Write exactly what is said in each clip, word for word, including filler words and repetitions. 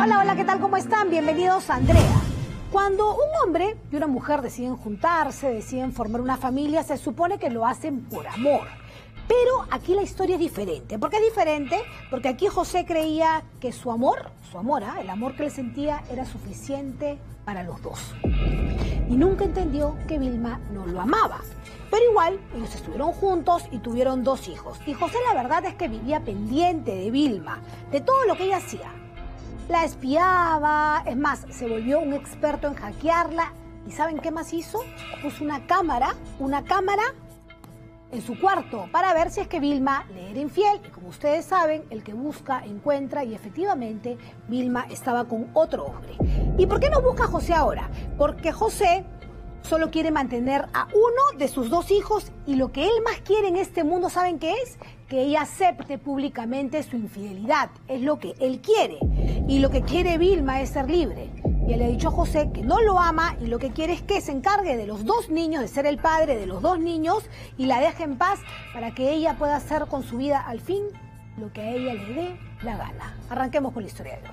Hola, hola, ¿qué tal? ¿Cómo están? Bienvenidos a Andrea. Cuando un hombre y una mujer deciden juntarse, deciden formar una familia, se supone que lo hacen por amor. Pero aquí la historia es diferente. ¿Por qué es diferente? Porque aquí José creía que su amor, su amor, ¿eh? el amor que le sentía era suficiente para los dos. Y nunca entendió que Vilma no lo amaba. Pero igual, ellos estuvieron juntos y tuvieron dos hijos. Y José la verdad es que vivía pendiente de Vilma, de todo lo que ella hacía. La espiaba, es más, se volvió un experto en hackearla. ¿Y saben qué más hizo? Puso una cámara, una cámara en su cuarto para ver si es que Vilma le era infiel. Y como ustedes saben, el que busca, encuentra, y efectivamente Vilma estaba con otro hombre. ¿Y por qué no busca a José ahora? Porque José solo quiere mantener a uno de sus dos hijos y lo que él más quiere en este mundo, ¿saben qué es? Que ella acepte públicamente su infidelidad. Es lo que él quiere. Y lo que quiere Vilma es ser libre. Y él le ha dicho a José que no lo ama y lo que quiere es que se encargue de los dos niños, de ser el padre de los dos niños y la deje en paz para que ella pueda hacer con su vida al fin lo que a ella le dé la gana. Arranquemos con la historia de hoy.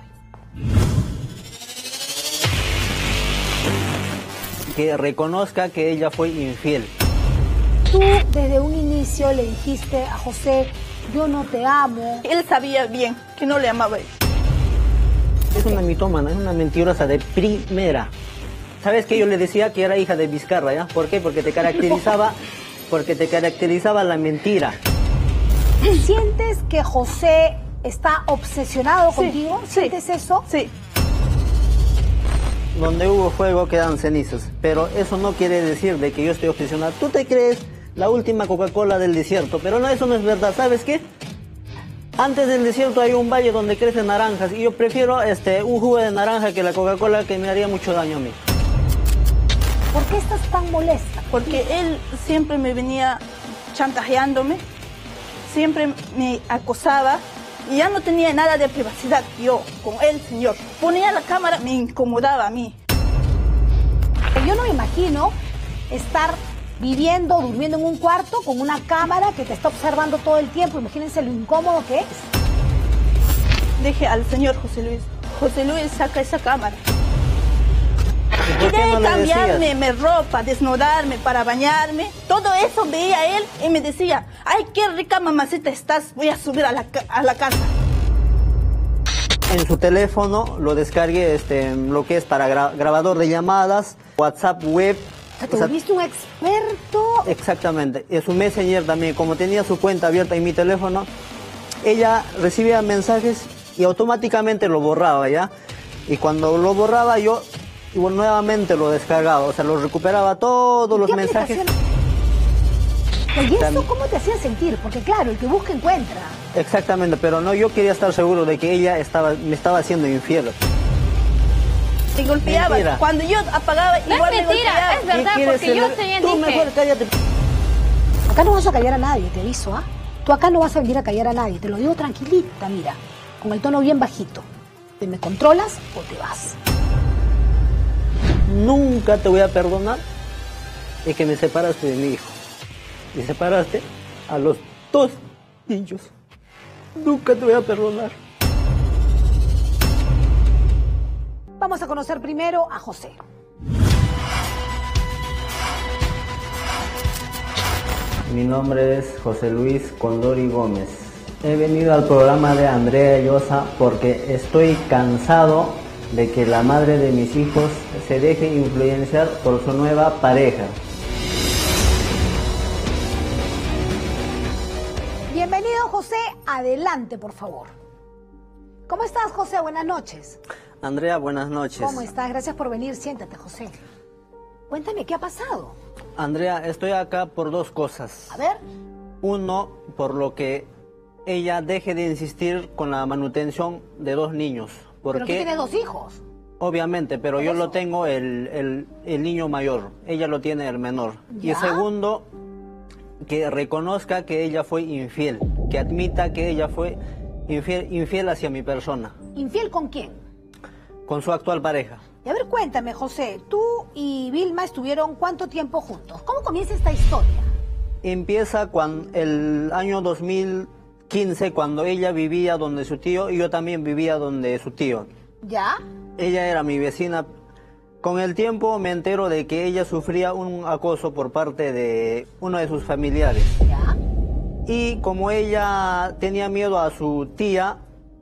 Que reconozca que ella fue infiel. Tú desde un inicio le dijiste a José, yo no te amo. Él sabía bien que no le amaba a él. Es una mitómana, es una mentirosa de primera. ¿Sabes que yo le decía que era hija de Vizcarra, ya? ¿Por qué? Porque te caracterizaba, porque te caracterizaba la mentira. ¿Sientes que José está obsesionado Sí, contigo? ¿Sientes sí, eso? Sí. Donde hubo fuego quedan cenizas, pero eso no quiere decir de que yo estoy obsesionado. Tú te crees la última Coca-Cola del desierto, pero no, eso no es verdad. ¿Sabes qué? Antes del desierto hay un valle donde crecen naranjas y yo prefiero este, un jugo de naranja que la Coca-Cola, que me haría mucho daño a mí. ¿Por qué estás tan molesta? Porque él siempre me venía chantajeándome, siempre me acosaba y ya no tenía nada de privacidad yo con él, señor. Ponía la cámara, me incomodaba a mí. Yo no me imagino estar viviendo, durmiendo en un cuarto con una cámara que te está observando todo el tiempo. Imagínense lo incómodo que es. Dije al señor José Luis, José Luis, saca esa cámara. ¿Y Y por qué de no le cambiarme decías? mi ropa, desnudarme para bañarme, todo eso veía él y me decía, ay, qué rica mamacita estás, voy a subir a la, ca- a la casa. En su teléfono lo descargué este, lo que es para gra- grabador de llamadas, WhatsApp web. O sea, te O sea, volviste un experto. exactamente. Y su Messenger también, como tenía su cuenta abierta en mi teléfono, ella recibía mensajes y automáticamente lo borraba, ¿ya? Y cuando lo borraba yo igual nuevamente lo descargaba, o sea, lo recuperaba todos los ¿Qué mensajes. aplicación? ¿Y eso También. cómo te hacía sentir? Porque claro, el que busca encuentra. Exactamente, pero no, yo quería estar seguro de que ella estaba, me estaba haciendo infiel. Y golpeaba. Mentira. Cuando yo apagaba, No igual es me mentira, golpeaba. es verdad, ¿Qué quieres porque yo celebrar? también Tú dije. mejor cállate. Acá no vas a callar a nadie, te aviso, ¿ah? Tú acá no vas a venir a callar a nadie, te lo digo tranquilita, mira, con el tono bien bajito. ¿Te me controlas o te vas? Nunca te voy a perdonar de que me separaste de mi hijo. Y separaste a los dos niños. Nunca te voy a perdonar. Vamos a conocer primero a José. Mi nombre es José Luis Condori Gómez. He venido al programa de Andrea Llosa porque estoy cansado de que la madre de mis hijos se deje influenciar por su nueva pareja. Bienvenido, José. Adelante, por favor. ¿Cómo estás, José? Buenas noches. Andrea, buenas noches. ¿Cómo estás? Gracias por venir. Siéntate, José. Cuéntame, ¿qué ha pasado? Andrea, estoy acá por dos cosas. A ver. Uno, por lo que ella deje de insistir con la manutención de dos niños. Pero tú Porque, tienes dos hijos. obviamente, pero ¿Por yo eso? lo tengo el, el, el niño mayor, ella lo tiene el menor. Y ¿Ya? segundo, que reconozca que ella fue infiel, que admita que ella fue infiel, infiel hacia mi persona, ¿Infiel con quién? con su actual pareja. Y a ver, cuéntame, José. Tú y Vilma estuvieron ¿cuánto tiempo juntos? ¿Cómo comienza esta historia? Empieza cuando el año dos mil quince, cuando ella vivía donde su tío y yo también vivía donde su tío. ¿Ya? Ella era mi vecina. Con el tiempo me entero de que ella sufría un acoso por parte de uno de sus familiares. ¿Ya? Y como ella tenía miedo a su tía,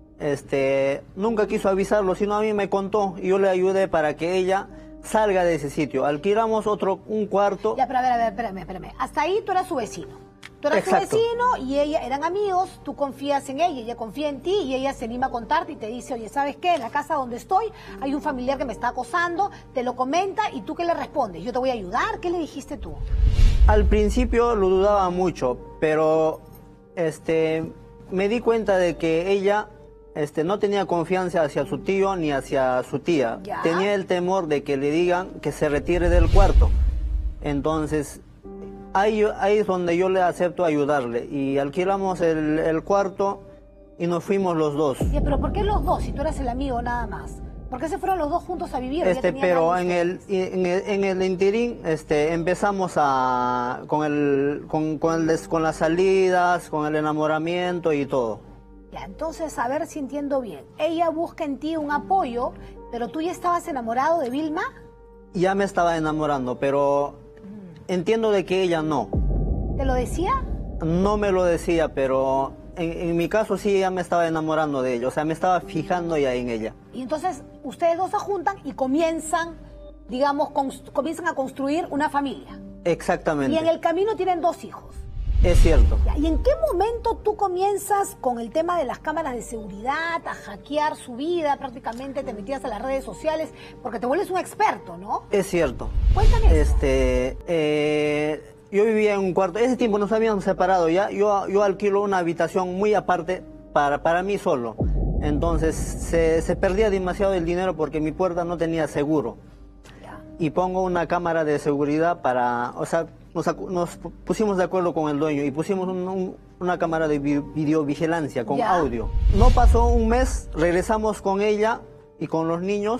este, nunca quiso avisarlo, sino a mí me contó y yo le ayudé para que ella salga de ese sitio. Alquilamos otro, un cuarto. Ya, pero a ver, a ver, espérame, espérame. Hasta ahí tú eras su vecino. Tú eras Exacto. su vecino y ella eran amigos, tú confías en ella, ella confía en ti y ella se anima a contarte y te dice, oye, ¿sabes qué? En la casa donde estoy hay un familiar que me está acosando, te lo comenta y tú ¿qué le respondes? Yo te voy a ayudar, ¿qué le dijiste tú? Al principio lo dudaba mucho, pero este, me di cuenta de que ella este, no tenía confianza hacia su tío ni hacia su tía. ¿Ya? Tenía el temor de que le digan que se retire del cuarto. Entonces, ahí, ahí es donde yo le acepto ayudarle. Y alquilamos el, el cuarto y nos fuimos los dos. Ya, pero ¿por qué los dos si tú eras el amigo nada más? ¿Por qué se fueron los dos juntos a vivir? Este, pero en el, en el en el interín este, empezamos a con el con, con, el des, con las salidas, con el enamoramiento y todo. Ya, entonces, a ver si entiendo bien. Ella busca en ti un apoyo, pero tú ya estabas enamorado de Vilma. Ya me estaba enamorando, pero entiendo de que ella no. ¿Te lo decía? No me lo decía, pero en, en mi caso sí ella me estaba enamorando de ella. O sea, me estaba fijando ya en ella. Y entonces ustedes dos se juntan y comienzan, digamos, comienzan a construir una familia. Exactamente. Y en el camino tienen dos hijos. Es cierto. Ya, ¿y en qué momento tú comienzas con el tema de las cámaras de seguridad, a hackear su vida, prácticamente te metías a las redes sociales, porque te vuelves un experto, ¿no? Es cierto. Cuéntame eso. Este, eh, yo vivía en un cuarto, ese tiempo nos habíamos separado ya, yo, yo alquilo una habitación muy aparte para, para mí solo. Entonces se, se perdía demasiado el dinero porque mi puerta no tenía seguro. Ya. Y pongo una cámara de seguridad para, o sea, nos, nos pusimos de acuerdo con el dueño y pusimos un, un, una cámara de vi, videovigilancia con Ya. audio. No pasó un mes, regresamos con ella y con los niños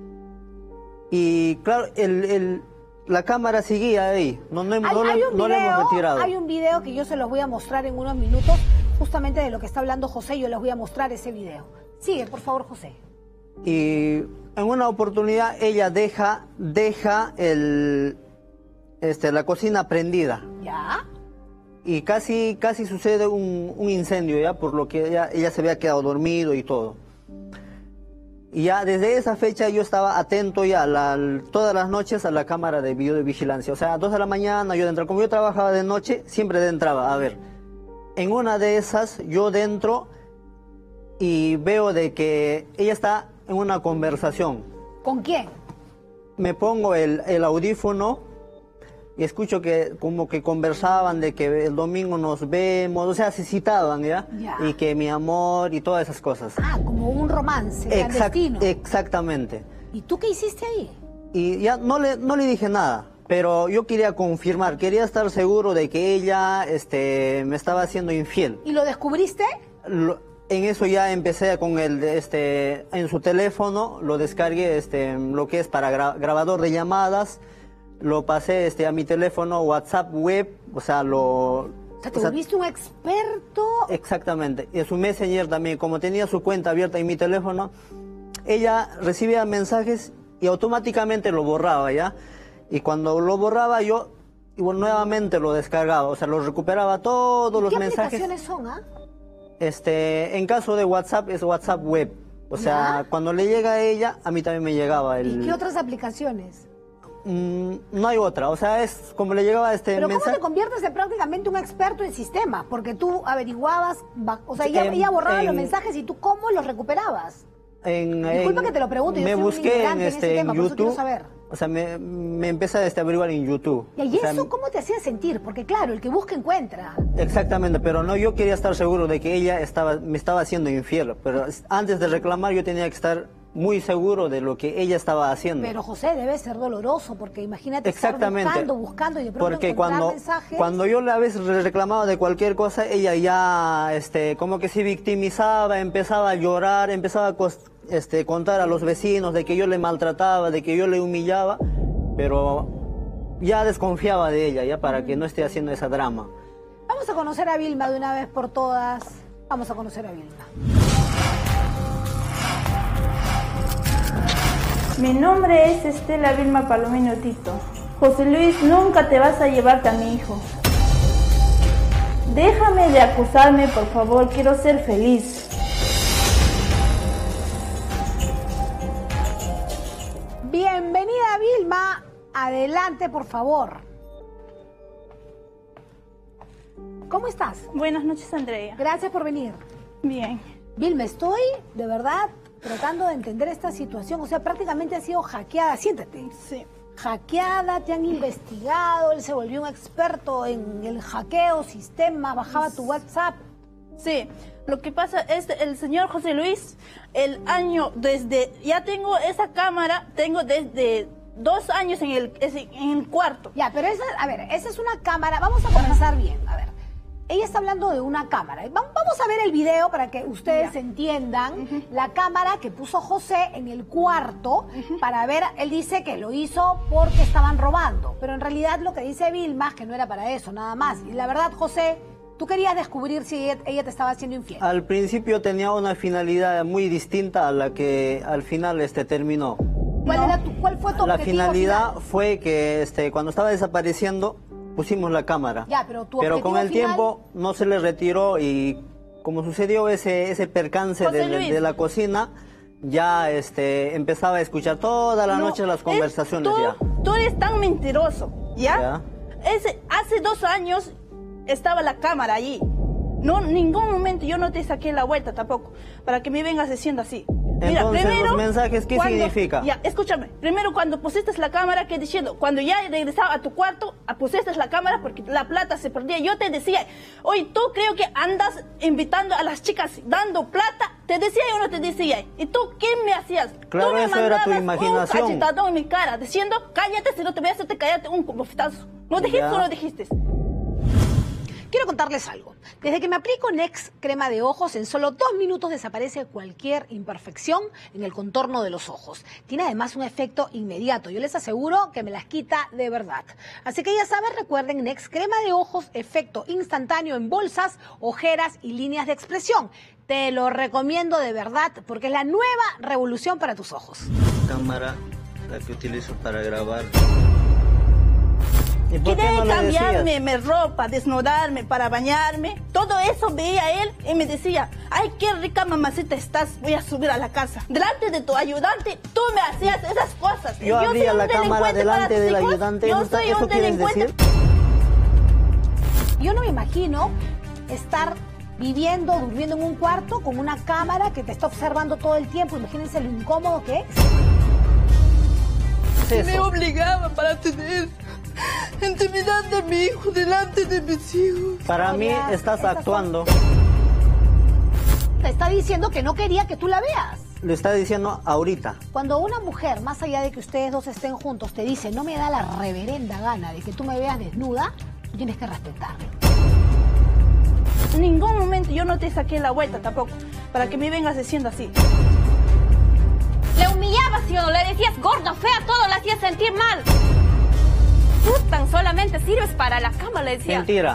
y claro, el, el, la cámara seguía ahí, no, no, Hay, no, hay la, un no la video, hemos retirado. hay un video que yo se los voy a mostrar en unos minutos, justamente de lo que está hablando José, yo les voy a mostrar ese video. Sigue, por favor, José. Y en una oportunidad ella deja, deja el, este, la cocina prendida. ¿Ya? Y casi, casi sucede un, un incendio ya, por lo que ella, ella se había quedado dormido y todo. Y ya desde esa fecha yo estaba atento ya la, todas las noches a la cámara de videovigilancia. O sea, a dos de la mañana yo dentro. Como yo trabajaba de noche, siempre entraba a ver. En una de esas yo dentro y veo de que ella está en una conversación. ¿Con quién? Me pongo el, el audífono y escucho que como que conversaban de que el domingo nos vemos, o sea, se citaban, ¿ya? Ya. Y que mi amor y todas esas cosas. Ah, como un romance Exact- clandestino. exactamente. ¿Y tú qué hiciste ahí? Y ya no le, no le dije nada, pero yo quería confirmar, quería estar seguro de que ella este, me estaba haciendo infiel. ¿Y lo descubriste? Lo- en eso ya empecé con el, este, en su teléfono, lo descargué, este, lo que es para gra- grabador de llamadas, lo pasé este, a mi teléfono WhatsApp web, o sea, lo... O sea, te o sea, volviste un experto. exactamente, y en su Messenger también, como tenía su cuenta abierta en mi teléfono, ella recibía mensajes y automáticamente lo borraba, ¿ya? Y cuando lo borraba yo, igual nuevamente lo descargaba, o sea, lo recuperaba todos los ¿Qué mensajes. aplicaciones son, ah? Este, en caso de WhatsApp es WhatsApp web. O sea, ¿Ya? cuando le llega a ella, a mí también me llegaba el... ¿Y qué otras aplicaciones? Mm, no hay otra, o sea, es como le llegaba este Pero ¿cómo mensaje... te conviertes en prácticamente un experto en sistemas? Porque tú averiguabas, va- o sea, ella, En- ella borraba los en- mensajes y tú ¿cómo los recuperabas? En, Disculpa en- que te lo pregunte, yo me soy un busqué en, ignorante en ese este, en tema, por eso quiero YouTube, saber. o sea, me, me empecé a este, averiguar en YouTube. ¿Y O sea, eso cómo te hacía sentir? Porque claro, el que busca encuentra. exactamente, pero no, yo quería estar seguro de que ella estaba, me estaba haciendo infiel, pero antes de reclamar yo tenía que estar muy seguro de lo que ella estaba haciendo. Pero José, debe ser doloroso, porque imagínate Exactamente. estar buscando, buscando y de pronto Porque encontrar cuando, mensajes. cuando yo a veces reclamaba de cualquier cosa, ella ya este, como que se victimizaba, empezaba a llorar, empezaba a cos- este, contar a los vecinos de que yo le maltrataba, de que yo le humillaba, pero ya desconfiaba de ella, ya para que no esté haciendo esa drama. Vamos a conocer a Vilma de una vez por todas. Vamos a conocer a Vilma. Mi nombre es Estela Vilma Palomino Tito. José Luis, nunca te vas a llevarte a mi hijo. Déjame de acusarme, por favor, quiero ser feliz. Bienvenida, Vilma. Adelante, por favor. ¿Cómo estás? Buenas noches, Andrea. Gracias por venir. Bien. Vilma, estoy de verdad tratando de entender esta situación. O sea, prácticamente ha sido hackeada. Siéntate. Sí. Hackeada, te han investigado, él se volvió un experto en el hackeo, sistema, bajaba tu WhatsApp. Sí, lo que pasa es el señor José Luis, el año desde, ya tengo esa cámara, tengo desde dos años en el, en el cuarto. Ya, pero esa, a ver, esa es una cámara, vamos a comenzar bien, a ver. Ella está hablando de una cámara. Vamos a ver el video para que ustedes ya. entiendan Uh-huh. la cámara que puso José en el cuarto uh-huh. para ver, él dice que lo hizo porque estaban robando, pero en realidad lo que dice Vilma es que no era para eso, nada más. Y la verdad, José, tú querías descubrir si ella, ella te estaba haciendo infiel. Al principio tenía una finalidad muy distinta a la que al final este, terminó. ¿Cuál, No. era tu, ¿Cuál fue tu La objetivo finalidad final? fue que este, cuando estaba desapareciendo pusimos la cámara. Ya, pero tu Pero objetivo con el final- tiempo no se le retiró y como sucedió ese, ese percance José de, de- Luis. de la cocina, ya este, empezaba a escuchar toda la No, noche las es- conversaciones. tú, ya. tú eres tan mentiroso, ¿ya? Ya. Ese, hace dos años estaba la cámara allí. No, en ningún momento yo no te saqué la vuelta tampoco, para que me vengas diciendo así. Mira, Entonces, primero, los mensajes, ¿qué cuando- significa? Ya, escúchame. Primero, cuando pusiste la cámara, ¿qué diciendo? Cuando ya regresaba a tu cuarto, pusiste la cámara porque la plata se perdía. Yo te decía, oye, tú creo que andas invitando a las chicas dando plata. ¿Te decía o no te decía? ¿Y tú qué me hacías? Claro, tú me eso era tu mandabas imaginación. un cachetadón en mi cara, diciendo, cállate, si no te voy a hacerte cállate un bofetazo. ¿Lo dijiste Ya. o no dijiste? Quiero contarles algo. Desde que me aplico Next crema de ojos, en solo dos minutos desaparece cualquier imperfección en el contorno de los ojos. Tiene además un efecto inmediato. Yo les aseguro que me las quita de verdad. Así que ya saben, recuerden Next crema de ojos, efecto instantáneo en bolsas, ojeras y líneas de expresión. Te lo recomiendo de verdad porque es la nueva revolución para tus ojos. Cámara, la que utilizo para grabar. ¿Y por qué Quería no le cambiarme decías? mi ropa, desnudarme para bañarme. Todo eso veía él y me decía, ay, qué rica mamacita estás, voy a subir a la casa. Delante de tu ayudante, tú me hacías esas cosas. Yo soy abría un la cámara delincuente delante para tus del hijos. ayudante. Yo ¿Eso soy eso un quieres delincuente. decir? Yo no me imagino estar viviendo, durmiendo en un cuarto con una cámara que te está observando todo el tiempo. Imagínense lo incómodo que es. ¿Qué es Me eso? obligaba para tener intimidad de mi hijo delante de mis hijos. Para mí Claudia, estás esas son- actuando. Te está diciendo que no quería que tú la veas. Le está diciendo ahorita. Cuando una mujer, más allá de que ustedes dos estén juntos, te dice, no me da la reverenda gana de que tú me veas desnuda, tú tienes que respetarlo. En ningún momento yo no te saqué la vuelta tampoco, para que me vengas diciendo así. Le humillabas, ¿sí o no? Le decías gorda, fea, todo le hacías sentir mal. Tú tan solamente sirves para la cama, le decía. Mentira.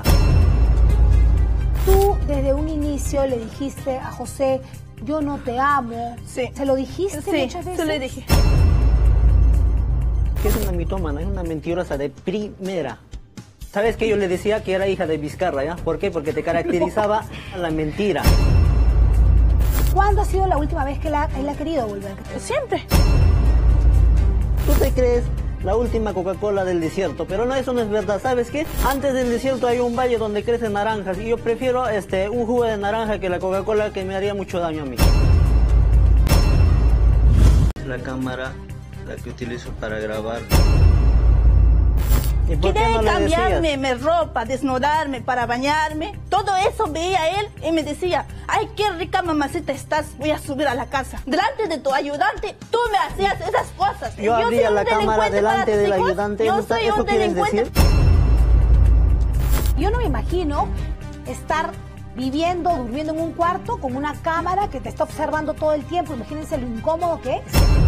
Tú desde un inicio le dijiste a José, yo no te amo. Sí. ¿Se lo dijiste Sí, muchas veces? se le dije. Que es una mitómana, es una mentirosa de primera. ¿Sabes que yo le decía que era hija de Vizcarra, ya? ¿Por qué? Porque te caracterizaba la mentira. ¿Cuándo ha sido la última vez que la- él ha querido volver? Siempre. ¿Tú te crees la última Coca-Cola del desierto? Pero no, eso no es verdad. ¿Sabes qué? Antes del desierto hay un valle donde crecen naranjas y yo prefiero este, un jugo de naranja que la Coca-Cola, que me haría mucho daño a mí. La cámara, la que utilizo para grabar. ¿Y por qué Quería no le cambiarme decías? mi ropa, desnudarme para bañarme. Todo eso veía él y me decía, ay, qué rica mamacita estás, voy a subir a la casa. Delante de tu ayudante, tú me hacías esas cosas. Yo soy abría un la cámara delincuente para delante tus del hijos. ayudante. Yo ¿Eso, soy eso un quieres delincuente. decir? Yo no me imagino estar viviendo, durmiendo en un cuarto con una cámara que te está observando todo el tiempo. Imagínense lo incómodo que es.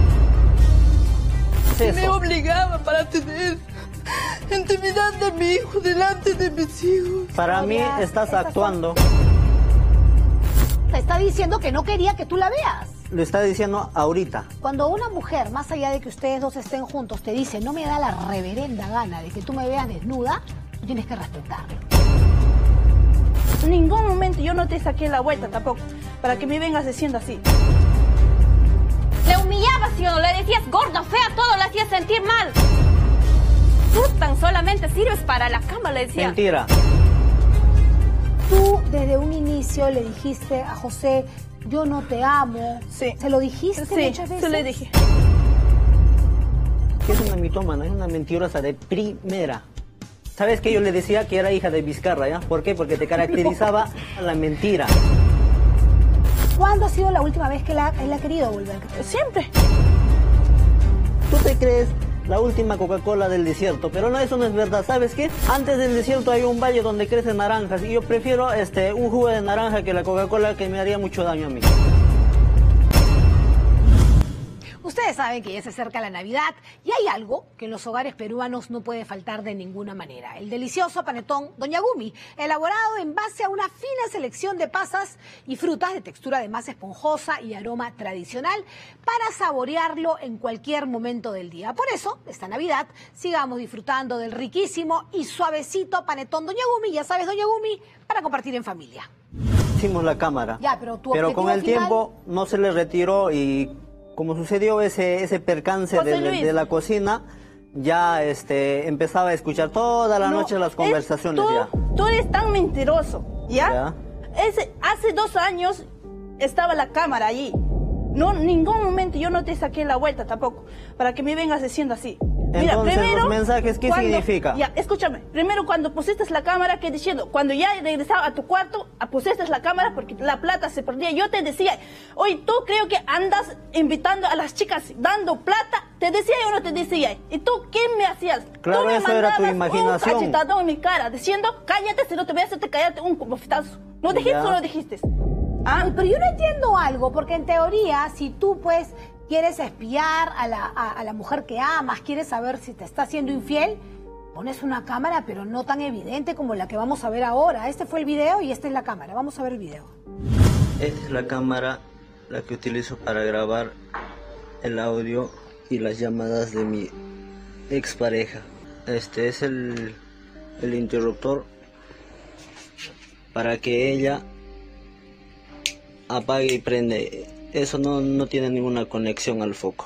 ¿Qué es Me eso? obligaba para tener intimidad de mi hijo delante de mis hijos. Para mí Claudia, estás esas son- actuando. Te está diciendo que no quería que tú la veas. lo está diciendo ahorita. Cuando una mujer, más allá de que ustedes dos estén juntos, te dice, no me da la reverenda gana de que tú me veas desnuda, tú tienes que respetarlo. En ningún momento yo no te saqué la vuelta tampoco, para que me vengas diciendo así. Le humillabas, ¿sí o no? Le decías gorda, fea, todo le hacías sentir mal. Tú tan solamente sirves para la cama, le decías. Mentira. Tú desde un inicio le dijiste a José, yo no te amo. Sí. ¿Se lo dijiste Sí, muchas veces? se le dije. Es una mitómana, es una mentirosa de primera. ¿Sabes que yo le decía que era hija de Vizcarra, ya? ¿Por qué? Porque te caracterizaba la mentira. ¿Cuándo ha sido la última vez que la, él ha querido volver? Siempre. ¿Tú te crees la última Coca-Cola del desierto? Pero no, eso no es verdad. ¿Sabes qué? Antes del desierto hay un valle donde crecen naranjas y yo prefiero este, un jugo de naranja que la Coca-Cola, que me haría mucho daño a mí. Ustedes saben que ya se acerca la Navidad y hay algo que en los hogares peruanos no puede faltar de ninguna manera. El delicioso panetón Doña Gumi, elaborado en base a una fina selección de pasas y frutas de textura de masa esponjosa y aroma tradicional para saborearlo en cualquier momento del día. Por eso, esta Navidad, sigamos disfrutando del riquísimo y suavecito panetón Doña Gumi, ya sabes, Doña Gumi, para compartir en familia. Hicimos la cámara, Ya, pero tu pero con el objetivo final- tiempo no se le retiró y como sucedió ese, ese percance José de, de- Luis. de la cocina, ya este, empezaba a escuchar toda la No, noche las es- conversaciones. tú, ya. tú eres tan mentiroso, ¿ya? Ya. Ese, hace dos años estaba la cámara allí. No, en ningún momento yo no te saqué la vuelta tampoco, para que me vengas diciendo así. Mira, Entonces, primero, los mensajes, ¿qué cuando- significa? Ya, escúchame. Primero, cuando pusiste la cámara, ¿qué diciendo? Cuando ya regresaba a tu cuarto, pusiste la cámara porque la plata se perdía. Yo te decía, oye, tú creo que andas invitando a las chicas dando plata. ¿Te decía o no te decía? ¿Y tú qué me hacías? Claro, tú me eso era tu mandabas imaginación. un cachetadón en mi cara, diciendo, cállate, si no te voy a hacer, te cállate un bofetazo. ¿No dijiste Ya. o no dijiste? ¿Ah? Ay, pero yo no entiendo algo, porque en teoría, si tú pues quieres espiar a la, a, a la mujer que amas, quieres saber si te está siendo infiel, pones una cámara, pero no tan evidente como la que vamos a ver ahora. Este fue el video y esta es la cámara. Vamos a ver el video. Esta es la cámara, la que utilizo para grabar el audio y las llamadas de mi expareja. Este es el, el interruptor para que ella apague y prende. Eso no, no tiene ninguna conexión al foco.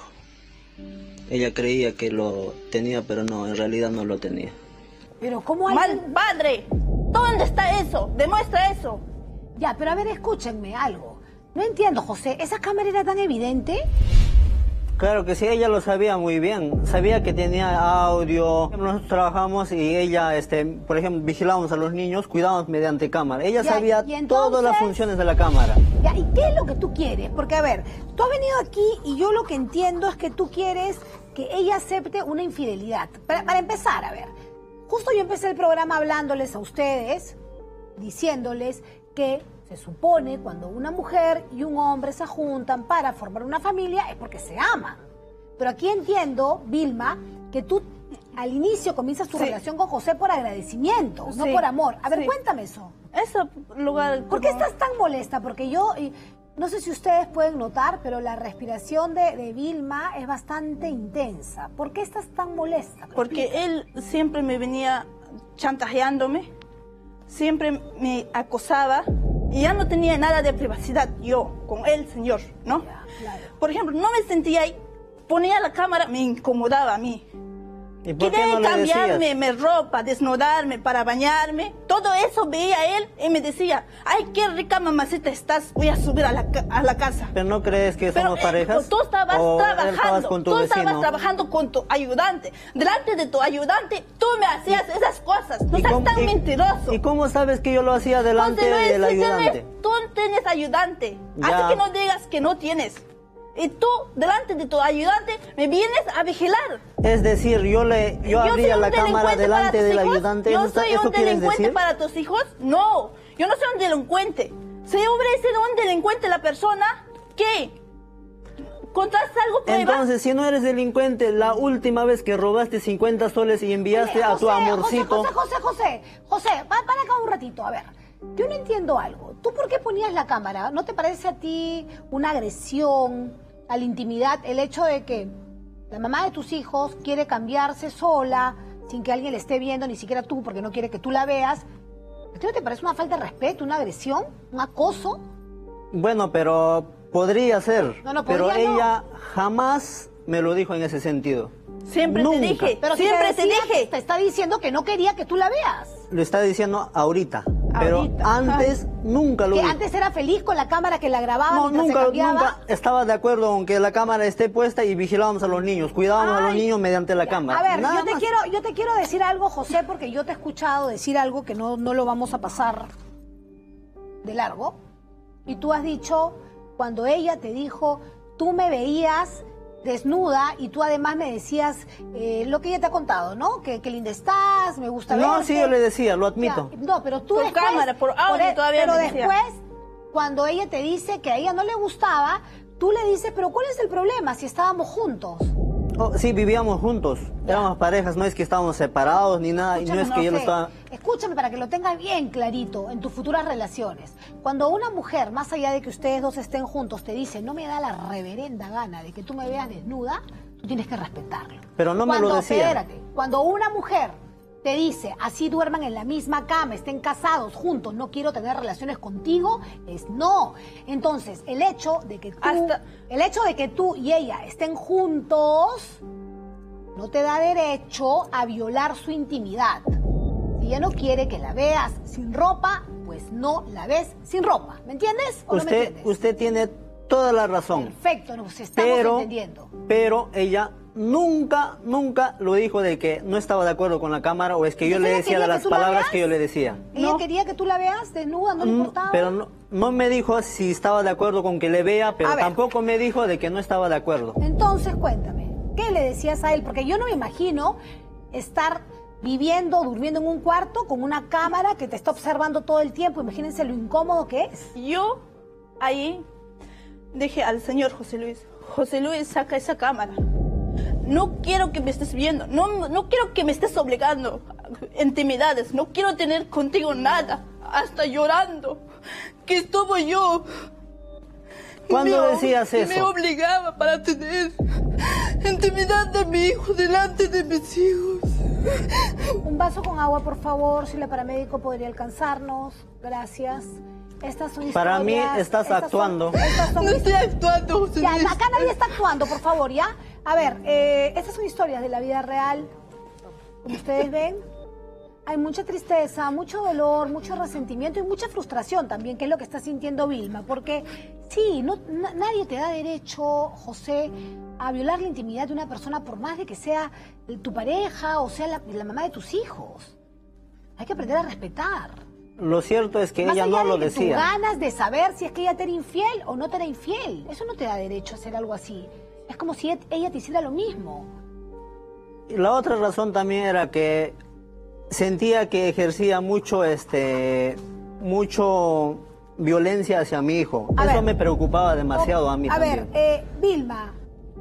Ella creía que lo tenía, pero no, en realidad no lo tenía. Pero ¿cómo hay... Mal padre, ¿dónde está eso? Demuestra eso. Ya, pero a ver, escúchenme algo. No entiendo, José, ¿esa cámara era tan evidente? Claro que sí, ella lo sabía muy bien. Sabía que tenía audio. Nosotros trabajamos y ella, este, por ejemplo, vigilábamos a los niños, cuidábamos mediante cámara. Ella Ya, sabía y entonces- todas las funciones de la cámara. Ya, ¿y qué es lo que tú quieres? Porque, a ver, tú has venido aquí y yo lo que entiendo es que tú quieres que ella acepte una infidelidad. Para, para empezar, a ver, justo yo empecé el programa hablándoles a ustedes, diciéndoles que se supone cuando una mujer y un hombre se juntan para formar una familia es porque se aman. Pero aquí entiendo, Vilma, que tú al inicio comienzas tu Sí. relación con José por agradecimiento, no Sí, por amor. A ver, sí. cuéntame eso. Ese lugar... ¿Por qué como- estás tan molesta? Porque yo, y no sé si ustedes pueden notar, pero la respiración de, de Vilma es bastante intensa. ¿Por qué estás tan molesta? Porque él siempre me venía chantajeándome, siempre me acosaba y ya no tenía nada de privacidad yo con el señor, ¿no? Ya, claro. Por ejemplo, no me sentía ahí, ponía la cámara, me incomodaba a mí. ¿Y por qué Quería no le cambiarme decías? mi ropa, desnudarme para bañarme. Todo eso veía él y me decía, ay, qué rica mamacita estás, voy a subir a la, ca- a la casa. ¿Pero no crees que Pero somos eh, parejas? tú estabas ¿O él trabajando, estabas con tu tú vecino? estabas trabajando con tu ayudante. Delante de tu ayudante, tú me hacías esas cosas. No ¿Y seas cómo- tan y- mentiroso. ¿Y cómo sabes que yo lo hacía delante José Luis, del sí ayudante? tienes- tú tienes ayudante. Ya. Así que no digas que no tienes. Y tú, delante de tu ayudante, me vienes a vigilar. Es decir, yo le yo, soy abría un la cámara delincuente para delante tus del hijos. ayudante. ¿Yo ¿Eso, está- soy eso un quieres delincuente decir? para tus hijos? No, yo no soy un delincuente. Si hubiera sido un delincuente la persona, ¿qué? ¿Contaste algo prueba? Entonces, si no eres delincuente, la última vez que robaste cincuenta soles y enviaste Oye, a tu José, amorcito... José, José, José, José, José, pa- para acá un ratito, a ver. yo no entiendo algo. ¿Tú por qué ponías la cámara? ¿No te parece a ti una agresión a la intimidad el hecho de que la mamá de tus hijos quiere cambiarse sola, sin que alguien le esté viendo, ni siquiera tú, porque no quiere que tú la veas? ¿A ti no te parece una falta de respeto, una agresión, un acoso? Bueno, pero podría ser. No, no, pero podría, no. ella jamás me lo dijo en ese sentido. Siempre Nunca. te dije, Pero si siempre te, te decía, dije. te está diciendo que no quería que tú la veas. Lo está diciendo ahorita. Pero Ahorita, antes nunca lo Que dijo. antes era feliz con la cámara que la grababa No, mientras se nunca, cambiaba. nunca estaba de acuerdo con que la cámara esté puesta y vigilábamos a los niños, cuidábamos a los Ay, niños mediante la ya. cámara. A ver, Nada yo te, más. quiero, yo te quiero decir algo, José, porque yo te he escuchado decir algo que no, no lo vamos a pasar de largo. Y tú has dicho, cuando ella te dijo, tú me veías desnuda y tú además me decías eh, lo que ella te ha contado, ¿no? Que, que linda estás, me gusta No, verte. sí, yo le decía, lo admito. Ya, no, pero tú Por después... cámara, por audio e- todavía Pero me decía. después, cuando ella te dice que a ella no le gustaba, tú le dices, pero ¿cuál es el problema si estábamos juntos? Oh, sí, vivíamos juntos, éramos parejas, no es que estábamos separados ni nada, y no es Escúchame, que yo lo José, estaba... escúchame para que lo tengas bien clarito en tus futuras relaciones. Cuando una mujer, más allá de que ustedes dos estén juntos, te dice, no me da la reverenda gana de que tú me veas desnuda, tú tienes que respetarlo. Pero no me Cuando, lo decía. Espérate, cuando una mujer te dice, así duerman en la misma cama, estén casados juntos, no quiero tener relaciones contigo, es no. Entonces, el hecho de que tú, Hasta- el hecho de que tú y ella estén juntos no te da derecho a violar su intimidad. Si ella no quiere que la veas sin ropa, pues no la ves sin ropa. ¿Me entiendes o no me Usted, entiendes? usted tiene toda la razón. Perfecto, nos estamos Pero, entendiendo. pero ella nunca, nunca lo dijo de que no estaba de acuerdo con la cámara o es que yo Entonces le ella decía de quería que las tú la palabras veas. que yo le decía. ¿Ella No. quería que tú la veas desnuda? ¿No le Mm, importaba? Pero no, no me dijo si estaba de acuerdo con que le vea, pero A ver. tampoco me dijo de que no estaba de acuerdo. Entonces, cuéntame, ¿qué le decías a él? Porque yo no me imagino estar viviendo, durmiendo en un cuarto con una cámara que te está observando todo el tiempo. Imagínense lo incómodo que es. Yo ahí dije al señor José Luis, José Luis, saca esa cámara. No quiero que me estés viendo, no, no quiero que me estés obligando a intimidades, no quiero tener contigo nada, hasta llorando, que estuve yo. ¿Cuándo Me- decías eso? Me obligaba para tener intimidad de mi hijo delante de mis hijos. Un vaso con agua, por favor, si la paramédico podría alcanzarnos. Gracias. Estas son Para mí historias- estás estas son- actuando. estas son- No estoy actuando, José Ya, Luis. acá nadie está actuando, por favor, ¿ya? A ver, eh, estas son historias de la vida real. Como ustedes ven, hay mucha tristeza, mucho dolor, mucho resentimiento y mucha frustración también, que es lo que está sintiendo Vilma. Porque sí, no, na- nadie te da derecho, José, a violar la intimidad de una persona por más de que sea tu pareja o sea la, la mamá de tus hijos. Hay que aprender a respetar. Lo cierto es que Más ella allá no lo de que tú decía. ganas de saber si es que ella te era infiel o no te era infiel. Eso no te da derecho a hacer algo así. Es como si ella te hiciera lo mismo. Y la otra razón también era que sentía que ejercía mucho, este, mucho violencia hacia mi hijo. A Eso ver. me preocupaba demasiado a mí A también. ver, eh, Vilma,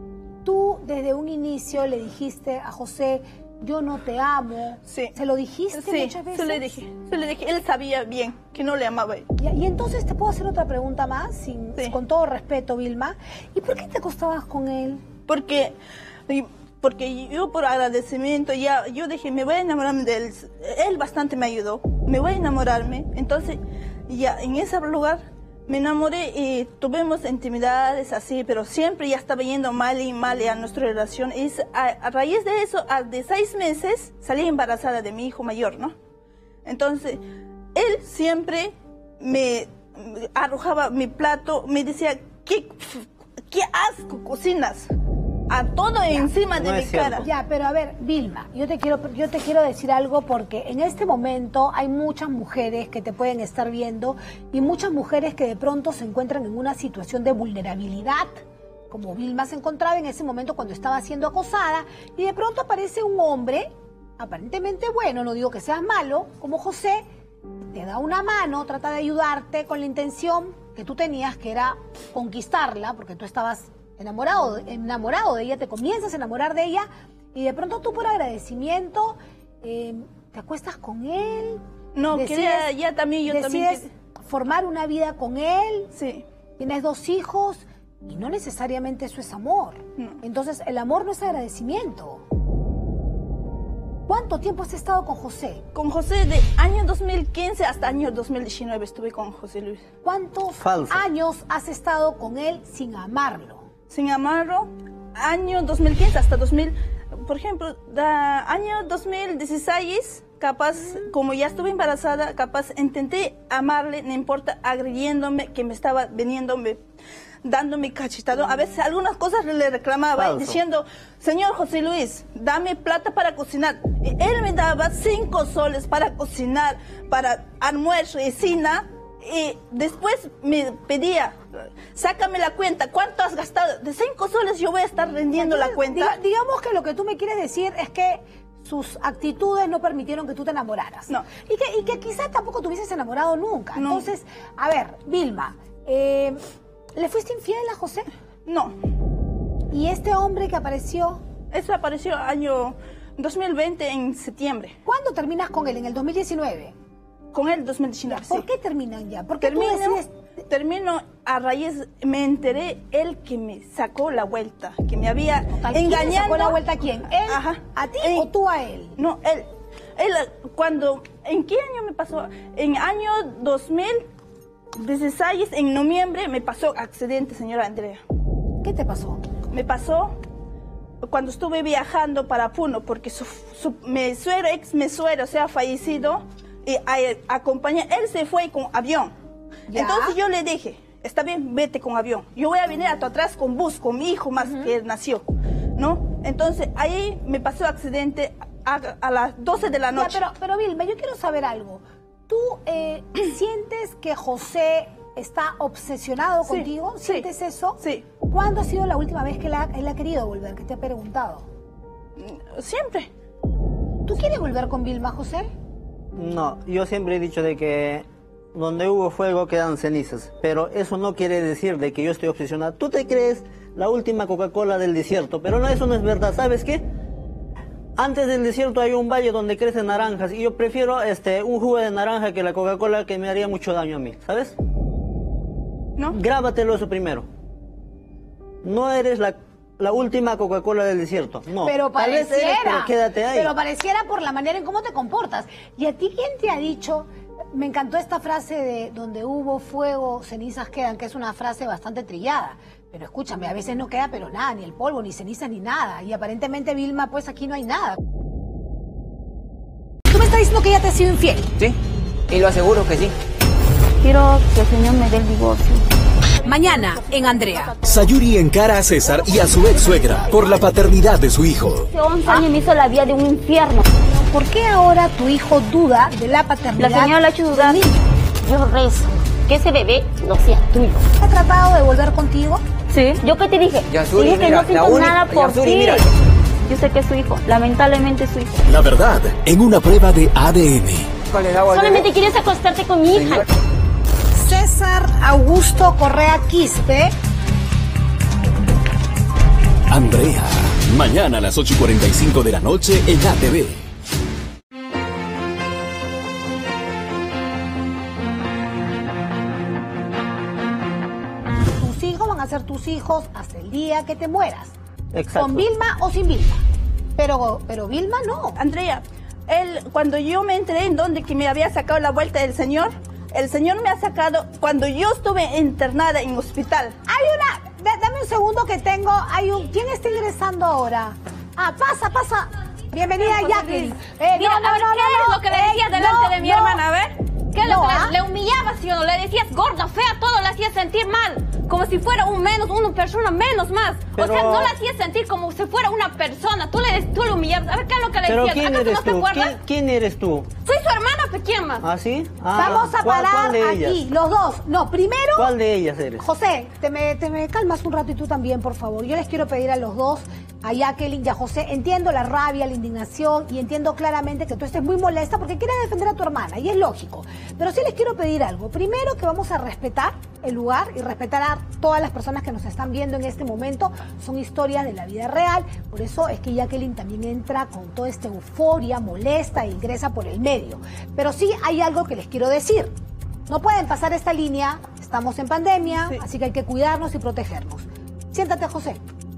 tú desde un inicio le dijiste a José, yo no te amo. Sí. ¿Se lo dijiste Sí, muchas veces? se le dije, se le dije, él sabía bien que no le amaba a él. Y, y entonces te puedo hacer otra pregunta más, sin, Sí. con todo respeto, Vilma. ¿Y por qué te acostabas con él? Porque, porque yo por agradecimiento ya, yo dije, me voy a enamorarme de él. Él bastante me ayudó, me voy a enamorarme. Entonces, ya en ese lugar me enamoré y tuvimos intimidades así, pero siempre ya estaba yendo mal y mal a nuestra relación. Y a, a raíz de eso, a, de seis meses, salí embarazada de mi hijo mayor, ¿no? Entonces, él siempre me arrojaba mi plato, me decía, ¿qué, qué asco cocinas? A todo encima de no mi es cierto. cara. Ya, pero a ver, Vilma, yo te quiero, yo te quiero decir algo porque en este momento hay muchas mujeres que te pueden estar viendo y muchas mujeres que de pronto se encuentran en una situación de vulnerabilidad, como Vilma se encontraba en ese momento cuando estaba siendo acosada, y de pronto aparece un hombre, aparentemente bueno, no digo que seas malo, como José, te da una mano, trata de ayudarte con la intención que tú tenías, que era conquistarla, porque tú estabas enamorado, enamorado de ella, te comienzas a enamorar de ella y de pronto tú por agradecimiento eh, te acuestas con él, No, decides, quería ya también, yo también. decides formar una vida con él. Sí. Tienes dos hijos y no necesariamente eso es amor. No. Entonces, el amor no es agradecimiento. ¿Cuánto tiempo has estado con José? Con José de año dos mil quince hasta año dos mil diecinueve estuve con José Luis. ¿Cuántos Falso. años has estado con él sin amarlo? Sin amarlo, año dos mil quince hasta dos mil, por ejemplo, da, año dos mil dieciséis, capaz, como ya estuve embarazada, capaz intenté amarle, no importa, agrediéndome, que me estaba veniendo, me, dándome cachetado. A veces algunas cosas le reclamaba, Falso. diciendo, señor José Luis, dame plata para cocinar. Y él me daba cinco soles para cocinar, para almuerzo y cena. Y después me pedía, sácame la cuenta, ¿cuánto has gastado? De cinco soles yo voy a estar rendiendo la cuenta. Diga- digamos que lo que tú me quieres decir es que sus actitudes no permitieron que tú te enamoraras. No. Y que, y que quizá tampoco te hubieses enamorado nunca. No. Entonces, a ver, Vilma, eh, ¿le fuiste infiel a José? No, ¿Y este hombre que apareció, eso apareció año dos mil veinte en septiembre. cuándo terminas con él? ¿En el dos mil diecinueve? Con él dos mil diecinueve, ¿Por sí. qué terminan ya? Porque tú Termino, decides... termino a raíz, me enteré él que me sacó la vuelta, que me había ¿Quién le engañado. sacó la vuelta a quién? ¿Él? Ajá. ¿A ti En- o tú a él? No, él. Él, cuando, ¿en qué año me pasó? En año dos mil dieciséis, en noviembre, me pasó accidente, señora Andrea. ¿Qué te pasó? Me pasó cuando estuve viajando para Puno, porque su, su mi suegro, ex mi suegro, se ha fallecido, y a, acompaña, él se fue con avión. Ya. Entonces yo le dije, está bien, vete con avión. Yo voy a venir a tu atrás con bus, con mi hijo más que nació, ¿no? Entonces ahí me pasó accidente a, a las doce de la Ya, noche. pero, pero Vilma, yo quiero saber algo. ¿Tú eh, sientes que José está obsesionado Sí, contigo? sí, ¿Sientes eso? sí. ¿Cuándo ha sido la última vez que la- él ha querido volver? Que te ha preguntado. Siempre. ¿Tú quieres volver con Vilma, José? No, yo siempre he dicho de que donde hubo fuego quedan cenizas, pero eso no quiere decir de que yo estoy obsesionado. Tú te crees la última Coca-Cola del desierto, pero no, eso no es verdad. ¿Sabes qué? Antes del desierto hay un valle donde crecen naranjas y yo prefiero este un jugo de naranja que la Coca-Cola, que me haría mucho daño a mí, ¿sabes? ¿No? Grábatelo eso primero. No eres la, la última Coca-Cola del desierto, no. pero Tal vez pareciera. eres, pero quédate ahí. Pero pareciera por la manera en cómo te comportas. ¿Y a ti quién te ha dicho? Me encantó esta frase de donde hubo fuego, cenizas quedan, que es una frase bastante trillada. Pero escúchame, a veces no queda pero nada, ni el polvo, ni cenizas, ni nada. Y aparentemente, Vilma, pues aquí no hay nada. Tú me estás diciendo que ella te ha sido infiel. Sí, y lo aseguro que sí. Quiero que el señor me dé el divorcio. Mañana en Andrea. Sayuri encara a César y a su ex suegra por la paternidad de su hijo. Hace once años me hizo la vida de un infierno. ¿Por qué ahora tu hijo duda de la paternidad? La señora la ha hecho dudar. Yo rezo que ese bebé no sea tuyo. ¿Ha tratado de volver contigo? Sí. ¿Yo qué te dije? Yasuri, te dije que mira, no siento la uni- nada por Yasuri, ti. mira. Yo sé que es su hijo. Lamentablemente es su hijo. La verdad en una prueba de A D N. ¿Cuál es la agua al Solamente bebé? quieres acostarte con mi hija. Señor. César Augusto Correa Quispe. Andrea. Mañana a las ocho y cuarenta y cinco de la noche en A T V. Tus hijos van a ser tus hijos hasta el día que te mueras. Exacto. Con Vilma o sin Vilma. Pero, pero Vilma no. Andrea, él, cuando yo me enteré en donde que me había sacado la vuelta del señor, el señor me ha sacado cuando yo estuve internada en hospital. Hay una... da- dame un segundo que tengo... Hay un... ¿Quién está ingresando ahora? Ah, pasa, pasa. Bienvenida, Jacqueline. Eh, Mira, no, no, a ver, no, ¿qué no, es lo que le eh, decías delante no, de mi no. hermana? A ver. ¿Qué es lo No, que ¿ah? le, le humillabas, ¿sí o no? Le decías gorda, fea, todo le hacías sentir mal. Como si fuera un menos, una persona menos más. Pero- O sea, no la hacías sentir como si fuera una persona. Tú le, tú le humillabas. A ver, ¿qué es lo que le Pero decías? ¿quién ¿Acaso eres no te tú? acuerdas? ¿Quién, quién eres tú? Soy su hermana, ¿pe quién más? ¿Ah, sí? Ah, Vamos a ¿cuál- parar cuál de ellas? aquí, los dos. No, primero... ¿Cuál de ellas eres? José, te me, te me calmas un rato y tú también, por favor. Yo les quiero pedir a los dos, a Jacqueline y a José, entiendo la rabia, la indignación y entiendo claramente que tú estés muy molesta porque quieres defender a tu hermana y es lógico. Pero sí les quiero pedir algo. Primero, que vamos a respetar el lugar y respetar a todas las personas que nos están viendo en este momento. Son historias de la vida real. Por eso es que Jacqueline también entra con toda esta euforia, molesta e ingresa por el medio. Pero sí hay algo que les quiero decir. No pueden pasar esta línea. Estamos en pandemia, sí. Así que hay que cuidarnos y protegernos. Siéntate, José.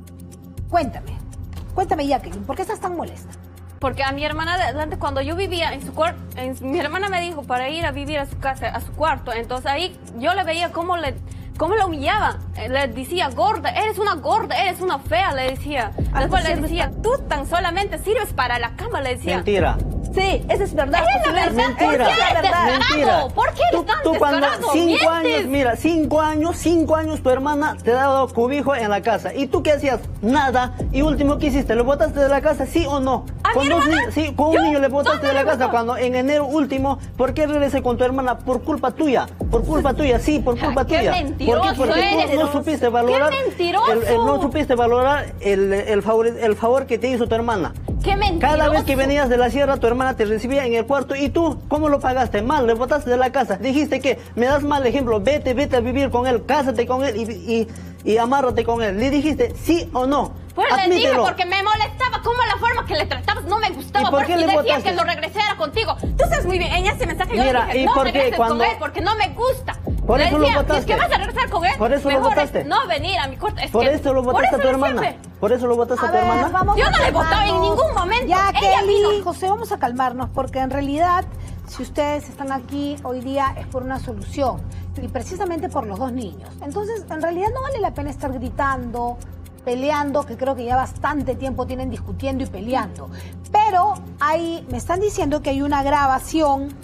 Cuéntame. Cuéntame, Jacqueline, ¿por qué estás tan molesta? Porque a mi hermana de adelante, cuando yo vivía en su cuarto, mi hermana me dijo para ir a vivir a su casa, a su cuarto. Entonces ahí yo le veía cómo le, cómo la humillaba. Le decía, gorda, eres una gorda, eres una fea, le decía. Después le decía, tú tan solamente sirves para la cama, le decía. Mentira. Sí, eso es verdad. Es la verdad. Mentira. ¿Por qué eres descarado? Mentira. ¿Por qué eres Tú, tan tú cuando descarado? cinco Mientes. años, mira, cinco años, cinco años tu hermana te ha dado cobijo en la casa. ¿Y tú qué hacías? Nada. Y último, ¿qué hiciste? ¿Le botaste de la casa, sí o no? ¿A Con mi dos hermana? niños, sí, con un ¿Yo? niño le botaste ¿Dónde de la le casa botó? cuando en enero último, ¿por qué regresé con tu hermana? Por culpa tuya, por culpa tuya, sí, por culpa Qué tuya. mentiroso ¿Por qué? Porque eres. tú no supiste valorar. Qué mentiroso. El, el- no supiste valorar el, el, favor, el favor que te hizo tu hermana. Qué mentiroso. Cada vez que venías de la sierra, tu hermana te recibía en el cuarto. ¿Y tú cómo lo pagaste? Mal, le botaste de la casa. Dijiste que me das mal ejemplo. Vete, vete a vivir con él, cásate con él y, y, y amárrate con él. ¿Le dijiste sí o no? Pues le dije Admítelo. porque me molestaba cómo la forma que le tratabas no me gustaba. ¿Y por Porque qué le decía botaste? que lo regresara contigo. Tú sabes muy bien, en ese mensaje yo Mira, le dije, ¿y no por qué regreses cuando- con él porque no me gusta. Por Le eso lo decía, botaste. si es que vas a regresar con él, Por eso lo mejor botaste. es no venir a mi cuarto. Es Por que- eso lo botaste por a tu eso hermana. siempre- Por eso lo botaste a, A tu ver, hermana. vamos Yo a no le he votado en calmarnos. ningún momento. Ya, Ella Kelly, vino. José, vamos a calmarnos porque en realidad, si ustedes están aquí hoy día es por una solución y precisamente por los dos niños. Entonces, en realidad no vale la pena estar gritando, peleando, que creo que ya bastante tiempo tienen discutiendo y peleando. Pero hay, me están diciendo que hay una grabación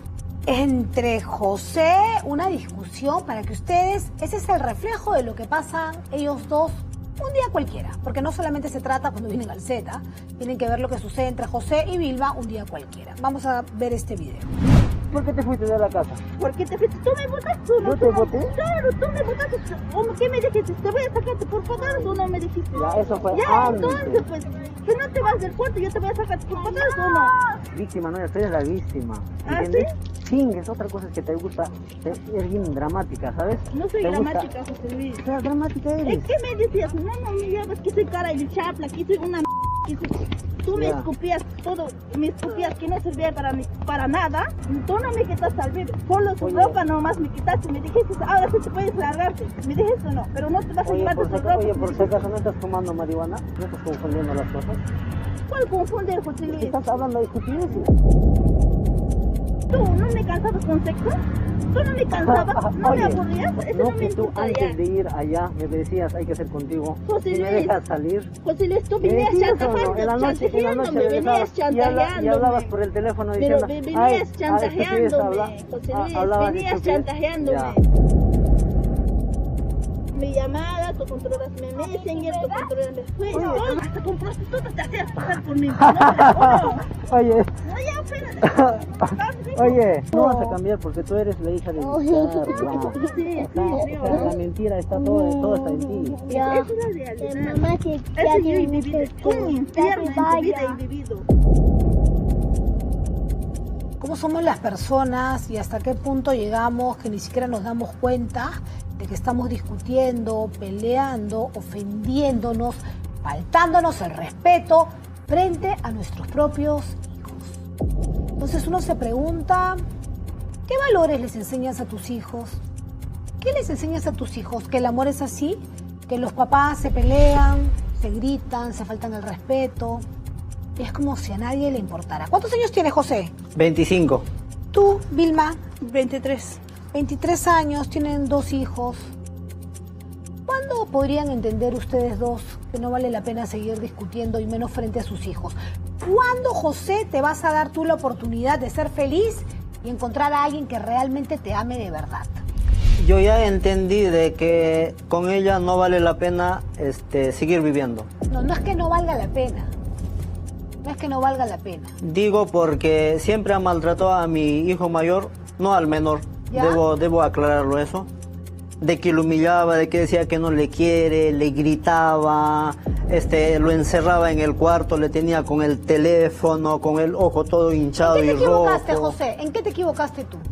entre José, una discusión para que ustedes, ese es el reflejo de lo que pasan ellos dos un día cualquiera, porque no solamente se trata cuando vienen al Z, tienen que ver lo que sucede entre José y Vilma un día cualquiera. Vamos a ver este video. ¿Por qué te fuiste de la casa? ¿Por qué te fuiste? Tú me botaste. ¿Tú ¿Yo te boté? Claro, tú me botaste. ¿Cómo que me dijiste? Te voy a sacarte por pagar o no me dijiste. Ya, eso fue Ya, antes. entonces, pues, que no te vas del cuarto, yo te voy a sacar por pagar o no. Víctima, no, tú eres la víctima. ¿Ah, ¿Entiendes? Sí, es otra cosa que te gusta. Eres bien dramática, ¿sabes? No soy Te gusta- dramática, José Luis. O sea, dramática eres. ¿En qué me decías? No, no, ya ves que soy cara de chapla, que soy una m***, que soy- Tú me Ya. escupías todo, me escupías que no servía para, ni- para nada. Tú no me quitaste al ver, solo su Oye. ropa nomás me quitaste. Me dijiste, ahora sí te puedes largarte. Me dijiste no, pero no te vas a Oye, llevar por tu si acaso, ropa. oye, por si acaso, ¿no estás fumando marihuana? ¿No estás confundiendo las cosas? ¿Cuál confundir, José Luis? Estás hablando de estupideces. ¿Tú no me cansabas con sexo? ¿Tú no me cansabas? ¿No Oye, me aburrías? Eso no no me que tú importa ya. antes de ir allá me decías hay que hacer contigo José y me Luis. dejas salir. José Luis, tú ¿Me venías decías o no? chantajeando, En la noche, en la noche chantajeándome, regresabas venías y, habla- y chantajeándome. hablabas por el teléfono Pero diciendo ve- "Ay, venías ah, chantajeándome, estupidez, habla- José ah, Luis, hablabas venías estupidez". chantajeándome. Ya. Mi llamada, tú controlas mi Messenger, tú controlas mi Facebook, todo, hasta con prostitutas te hacías pasar por mí. No, no, Oye, no, ya, espérate. oye, no vas a cambiar porque tú eres la hija de Carla. Sí, sí, O sea, sí, o sea, la mentira está todo, todo está en ti. Esa es la realidad. Eso yo he vivido, un infierno en tu vida he vivido. ¿Cómo somos las personas y hasta qué punto llegamos que ni siquiera nos damos cuenta de que estamos discutiendo, peleando, ofendiéndonos, faltándonos el respeto frente a nuestros propios hijos? Entonces uno se pregunta, ¿qué valores les enseñas a tus hijos? ¿Qué les enseñas a tus hijos? ¿Que el amor es así? ¿Que los papás se pelean, se gritan, se faltan el respeto? Es como si a nadie le importara. ¿Cuántos años tiene José? veinticinco. Tú, Vilma, veintitrés. veintitrés años, tienen dos hijos. ¿Cuándo podrían entender ustedes dos que no vale la pena seguir discutiendo y menos frente a sus hijos? ¿Cuándo, José, te vas a dar tú la oportunidad de ser feliz y encontrar a alguien que realmente te ame de verdad? Yo ya entendí de que con ella no vale la pena este, seguir viviendo. No, no es que no valga la pena. No es que no valga la pena. Digo porque siempre ha maltratado a mi hijo mayor, no al menor. ¿Ya? Debo, debo aclararlo eso. De que lo humillaba, de que decía que no le quiere, le gritaba, este, lo encerraba en el cuarto, le tenía con el teléfono, con el ojo todo hinchado ¿En qué y te equivocaste, rojo. José? ¿En qué te equivocaste tú?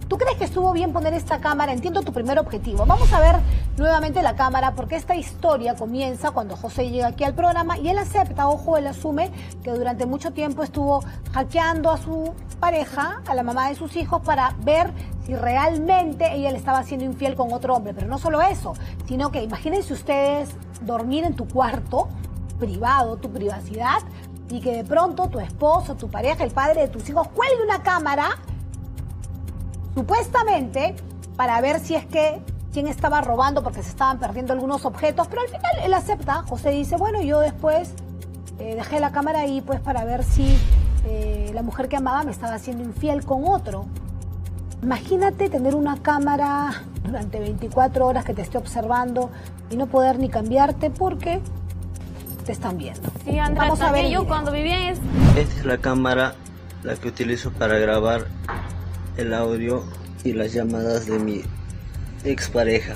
¿Tú crees que estuvo bien poner esta cámara? Entiendo tu primer objetivo. Vamos a ver nuevamente la cámara porque esta historia comienza cuando José llega aquí al programa y él acepta, ojo, él asume que durante mucho tiempo estuvo hackeando a su pareja, a la mamá de sus hijos, para ver si realmente ella le estaba siendo infiel con otro hombre. Pero no solo eso, sino que imagínense ustedes dormir en tu cuarto privado, tu privacidad, y que de pronto tu esposo, tu pareja, el padre de tus hijos cuelgue una cámara supuestamente para ver si es que quién estaba robando porque se estaban perdiendo algunos objetos, pero al final él acepta. José dice, bueno, yo después eh, dejé la cámara ahí pues para ver si eh, la mujer que amaba me estaba haciendo infiel con otro. Imagínate tener una cámara durante veinticuatro horas que te esté observando y no poder ni cambiarte porque te están viendo. Sí, Andrea, Vamos a ver yo video. cuando vivía en... Esta es la cámara la que utilizo para grabar el audio y las llamadas de mi expareja.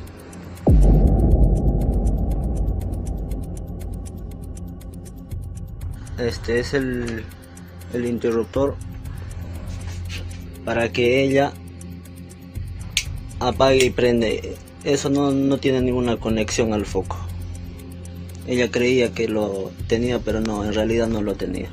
Este es el, el interruptor para que ella apague y prende. Eso no, no tiene ninguna conexión al foco. Ella creía que lo tenía, pero no, en realidad no lo tenía.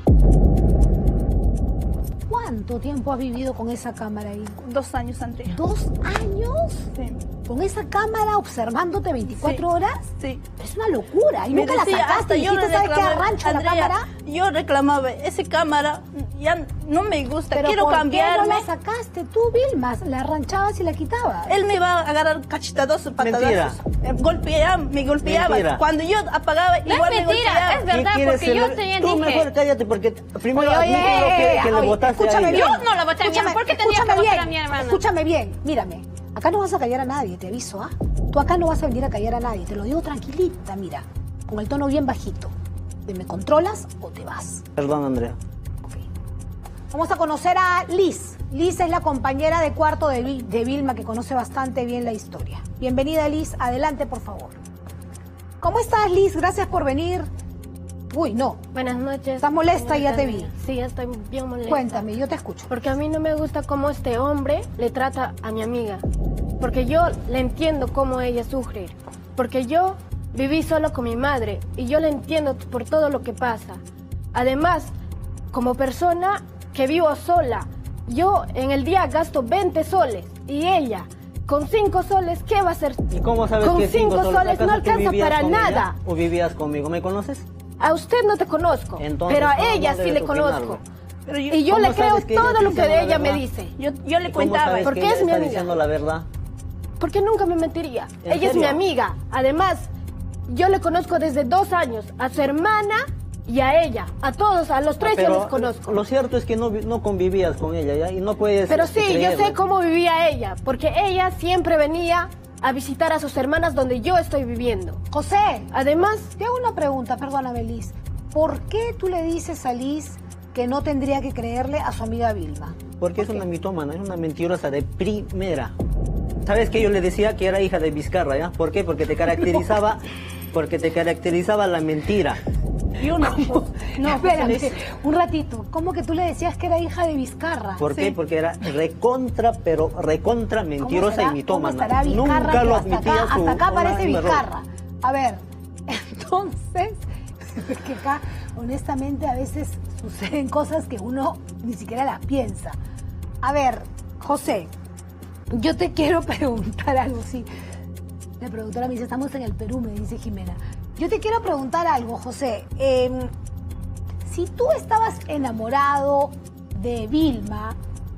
¿Cuánto tiempo has vivido con esa cámara ahí? Dos años, Andrea. ¿Dos años? Sí. ¿Con esa cámara observándote veinticuatro Sí. horas? Sí. Es una locura. Y Me nunca la decía, sacaste. hasta yo Dijiste, ¿sabes qué? reclamaba, Arrancho la Andrea, cámara. yo reclamaba, esa cámara ya no me gusta, Pero quiero ¿por cambiarme. qué no la sacaste tú, Vilma? La arranchabas y la quitabas. Él me iba a agarrar cachetadazos, patadazos. Eh, golpeaba, me golpeaba. Mentira. Cuando yo apagaba, No igual es me mentira, golpeaba. es verdad, ¿Qué quieres porque yo celebrar? tenía Tú dije... mejor cállate porque primero Oye, oye, admítelo que, que le oye, votaste a escúchame ella. bien. Yo no la voté a mi Escúchame, ¿por qué tenía que escúchame votar bien, a mi hermana? Escúchame bien, mírame. Acá no vas a callar a nadie, te aviso, ¿ah? Tú acá no vas a venir a callar a nadie, te lo digo tranquilita, mira, con el tono bien bajito. ¿Te me controlas o te vas? Perdón, Andrea. Ok. Vamos a conocer a Liz. Liz es la compañera de cuarto de, Vil- de Vilma que conoce bastante bien la historia. Bienvenida, Liz. Adelante, por favor. ¿Cómo estás, Liz? Gracias por venir. Uy, no. Buenas noches. ¿Estás molesta? Ya te vi. Sí, estoy bien molesta. Cuéntame, yo te escucho. Porque a mí no me gusta cómo este hombre le trata a mi amiga. Porque yo le entiendo cómo ella sufre. Porque yo viví solo con mi madre y yo le entiendo por todo lo que pasa. Además, como persona que vivo sola, yo en el día gasto veinte soles y ella con cinco soles, ¿qué va a hacer? ¿Y cómo sabes con que cinco cinco soles ¿Acaso no tú alcanza vivías para con ella nada. ¿O vivías conmigo? ¿Me conoces? A usted no te conozco, Entonces, pero a ¿cómo ella no sí debes le conozco. opinarlo? Pero yo, Y yo ¿Cómo le creo sabes que ella todo está lo que diciendo de la ella me verdad? dice. yo, yo le ¿Y cómo contaba. sabes Porque que ella es mi está amiga. diciendo la verdad? Porque nunca me mentiría. ¿En Ella es mi serio? amiga. Además, yo le conozco desde dos años. A su hermana y a ella. A todos, a los tres yo Pero les conozco. lo cierto es que no, vi- no convivías con ella, ¿ya? Y no puedes... Pero este, sí, yo creerlo. sé cómo vivía ella. Porque ella siempre venía a visitar a sus hermanas donde yo estoy viviendo. José, Además, te hago una pregunta, perdóname, Liz. ¿Por qué tú le dices a Liz que no tendría que creerle a su amiga Vilma? Porque es una mitómana, es una mentirosa de primera. ¿Sabes que yo le decía que era hija de Vizcarra, ya? ¿Por qué? Porque te caracterizaba, porque te caracterizaba la mentira. Yo no. No, Espérame, Liz. un ratito. ¿Cómo que tú le decías que era hija de Vizcarra? ¿Por qué? Sí. Porque era recontra, pero recontra ¿Cómo mentirosa será- y mitómana. ¿Cómo estará Vizcarra Nunca que lo hasta admitía acá, su hasta acá una- parece un error. Vizcarra? A ver, entonces, es que acá, honestamente, a veces suceden cosas que uno ni siquiera las piensa. A ver, José, yo te quiero preguntar algo, sí. La productora me dice, estamos en el Perú, me dice Jimena. Yo te quiero preguntar algo, José. Eh, si tú estabas enamorado de Vilma,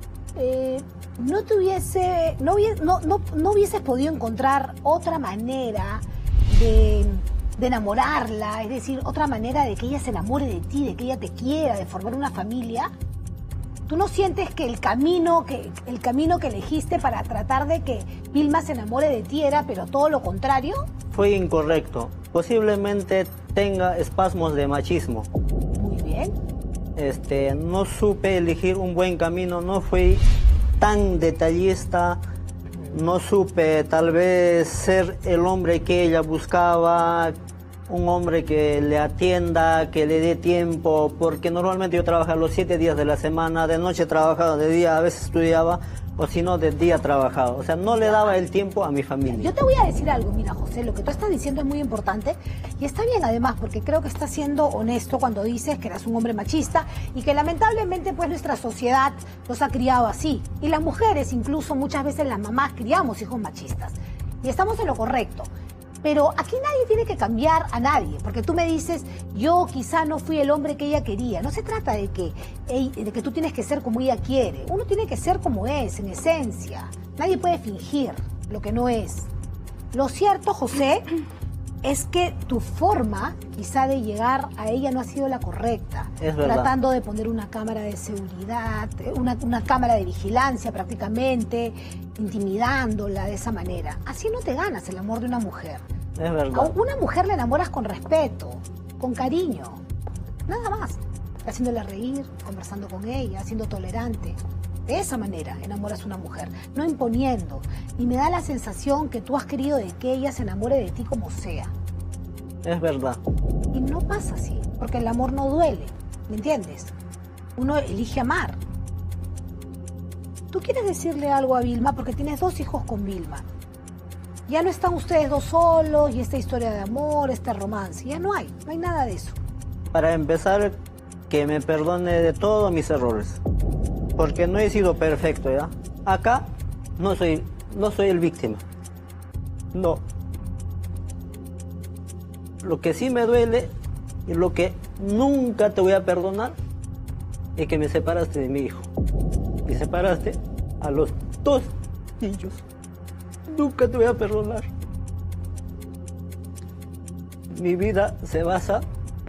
eh, no te hubiese, no, hubie- no, no, no hubieses podido encontrar otra manera de, de enamorarla, es decir, otra manera de que ella se enamore de ti, de que ella te quiera, de formar una familia. ¿Tú no sientes que el camino que, el camino que elegiste para tratar de que Vilma se enamore de ti era, pero todo lo contrario? Fue incorrecto. Posiblemente tenga espasmos de machismo. Muy bien. Este, no supe elegir un buen camino, no fui tan detallista, no supe tal vez ser el hombre que ella buscaba, un hombre que le atienda, que le dé tiempo, porque normalmente yo trabajaba los siete días de la semana, de noche trabajaba, de día a veces estudiaba, o si no de día trabajado. O sea, no le daba el tiempo a mi familia. Yo te voy a decir algo, mira, José, lo que tú estás diciendo es muy importante y está bien además, porque creo que estás siendo honesto cuando dices que eras un hombre machista y que lamentablemente pues nuestra sociedad los ha criado así. Y las mujeres, incluso muchas veces las mamás, criamos hijos machistas. Y estamos en lo correcto. Pero aquí nadie tiene que cambiar a nadie, porque tú me dices, yo quizá no fui el hombre que ella quería. No se trata de que, de que tú tienes que ser como ella quiere. Uno tiene que ser como es, en esencia. Nadie puede fingir lo que no es. Lo cierto, José, es que tu forma quizá de llegar a ella no ha sido la correcta. Es verdad. Tratando de poner una cámara de seguridad, una, una cámara de vigilancia prácticamente, intimidándola de esa manera. Así no te ganas el amor de una mujer. Es verdad. A una mujer la enamoras con respeto, con cariño, nada más. Haciéndola reír, conversando con ella, siendo tolerante. De esa manera enamoras a una mujer, no imponiendo. Y me da la sensación que tú has querido de que ella se enamore de ti como sea. Es verdad. Y no pasa así, porque el amor no duele, ¿me entiendes? Uno elige amar. ¿Tú quieres decirle algo a Vilma? Porque tienes dos hijos con Vilma. Ya no están ustedes dos solos y esta historia de amor, este romance. Ya no hay, no hay nada de eso. Para empezar, que me perdone de todos mis errores. Porque no he sido perfecto, ¿ya? Acá no soy, no soy el víctima. No. Lo que sí me duele y lo que nunca te voy a perdonar es que me separaste de mi hijo. Me separaste a los dos niños. Nunca te voy a perdonar. Mi vida se basa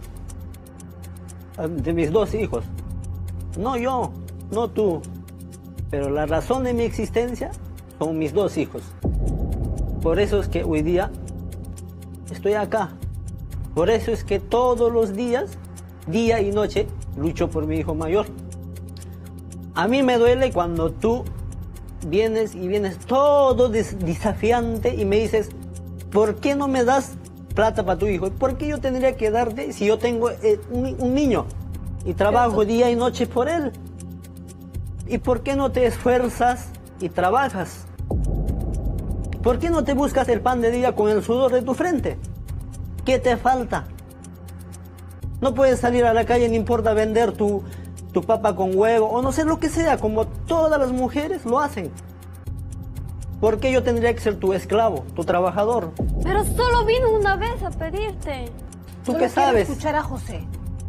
de mis dos hijos. No yo, no tú. Pero la razón de mi existencia son mis dos hijos. Por eso es que hoy día estoy acá. Por eso es que todos los días, día y noche, lucho por mi hijo mayor. A mí me duele cuando tú vienes y vienes todo des desafiante y me dices, ¿por qué no me das plata para tu hijo? ¿Por qué yo tendría que darte si yo tengo eh, un, un niño y trabajo día y noche por él? ¿Y por qué no te esfuerzas y trabajas? ¿Por qué no te buscas el pan de día con el sudor de tu frente? ¿Qué te falta? No puedes salir a la calle, no importa vender tu, tu papa con huevo o no sé lo que sea, como todas las mujeres lo hacen. ¿Por qué yo tendría que ser tu esclavo, tu trabajador? Pero solo vino una vez a pedirte. ¿Tú Solo qué quiero sabes? escuchar a José.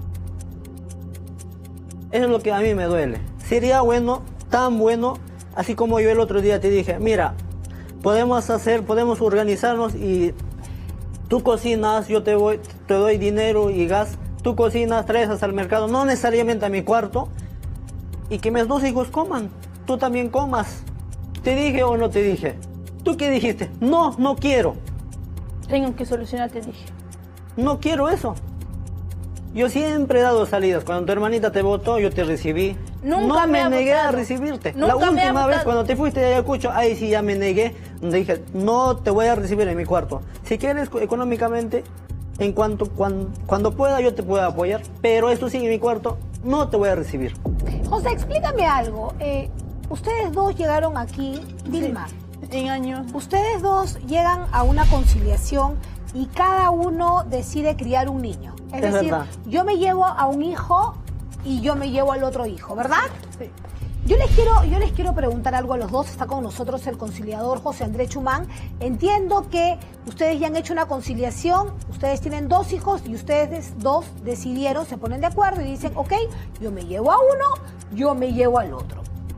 Eso es lo que a mí me duele. Sería bueno, tan bueno, así como yo el otro día te dije, mira, podemos hacer, podemos organizarnos y tú cocinas, yo te, voy, te doy dinero y gas, tú cocinas, traes hasta el mercado, no necesariamente a mi cuarto, y que mis dos hijos coman, tú también comas. ¿Te dije o no te dije? ¿Tú qué dijiste? No, no quiero. Tengo que solucionar, te dije. No quiero eso. Yo siempre he dado salidas. Cuando tu hermanita te votó, yo te recibí. Nunca no me me ha negué votado. a recibirte. Nunca La me ha última vez votado. cuando te fuiste de Ayacucho, ahí sí ya me negué. Donde dije, no te voy a recibir en mi cuarto. Si quieres económicamente, en cuanto cuando, cuando pueda yo te puedo apoyar. Pero esto sí, en mi cuarto, no te voy a recibir. José, explícame algo. Eh, ustedes dos llegaron aquí, Vilma. En años. Ustedes dos llegan a una conciliación y cada uno decide criar un niño. Es, Es decir, verdad. yo me llevo a un hijo y yo me llevo al otro hijo, ¿verdad? Sí. Yo les quiero, yo les quiero preguntar algo a los dos. Está con nosotros el conciliador José Andrés Chumán. Entiendo que ustedes ya han hecho una conciliación, ustedes tienen dos hijos y ustedes dos decidieron, se ponen de acuerdo y dicen, ok, yo me llevo a uno, yo me llevo al otro.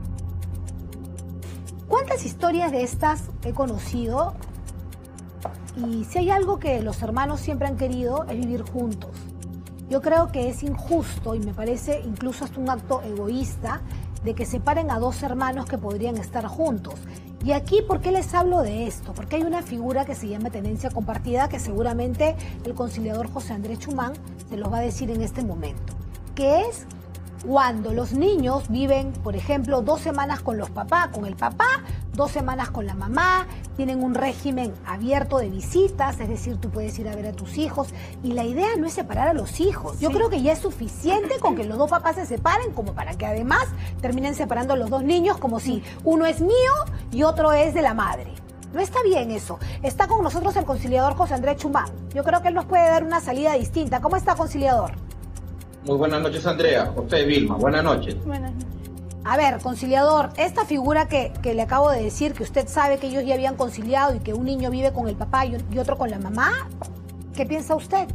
¿Cuántas historias de estas he conocido? Y si hay algo que los hermanos siempre han querido es vivir juntos. Yo creo que es injusto y me parece incluso hasta un acto egoísta de que separen a dos hermanos que podrían estar juntos. Y aquí, ¿por qué les hablo de esto? Porque hay una figura que se llama tenencia compartida que seguramente el conciliador José Andrés Chumán se los va a decir en este momento, que es cuando los niños viven, por ejemplo, dos semanas con los papás, con el papá, dos semanas con la mamá, tienen un régimen abierto de visitas, es decir, tú puedes ir a ver a tus hijos, y la idea no es separar a los hijos. Yo Sí. creo que ya es suficiente con que los dos papás se separen, como para que además terminen separando a los dos niños, como si uno es mío y otro es de la madre. No está bien eso. Está con nosotros el conciliador José Andrés Chumán. Yo creo que él nos puede dar una salida distinta. ¿Cómo está, conciliador? Muy buenas noches, Andrea. José Vilma, buenas noches. Buenas noches. A ver, conciliador, esta figura que, que le acabo de decir, que usted sabe que ellos ya habían conciliado y que un niño vive con el papá y, y otro con la mamá, ¿qué piensa usted?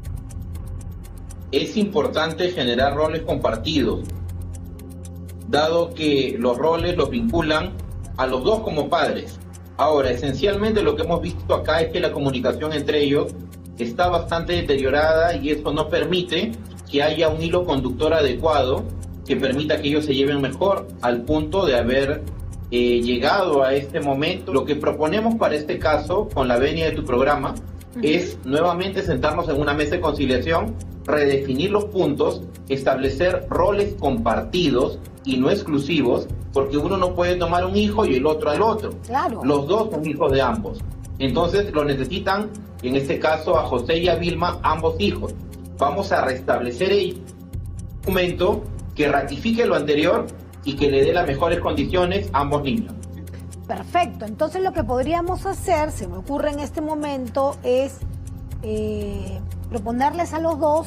Es importante generar roles compartidos, dado que los roles los vinculan a los dos como padres. Ahora, esencialmente lo que hemos visto acá es que la comunicación entre ellos está bastante deteriorada y eso no permite que haya un hilo conductor adecuado que permita que ellos se lleven mejor, al punto de haber eh, llegado a este momento. Lo que proponemos para este caso, con la venia de tu programa, uh-huh. es nuevamente sentarnos en una mesa de conciliación, redefinir los puntos, establecer roles compartidos y no exclusivos, porque uno no puede tomar un hijo y el otro al otro. Claro. Los dos son hijos de ambos. Entonces lo necesitan, en este caso a José y a Vilma, ambos hijos. Vamos a restablecer el documento que ratifique lo anterior y que le dé las mejores condiciones a ambos niños. Perfecto. Entonces lo que podríamos hacer, se me ocurre en este momento, es eh, proponerles a los dos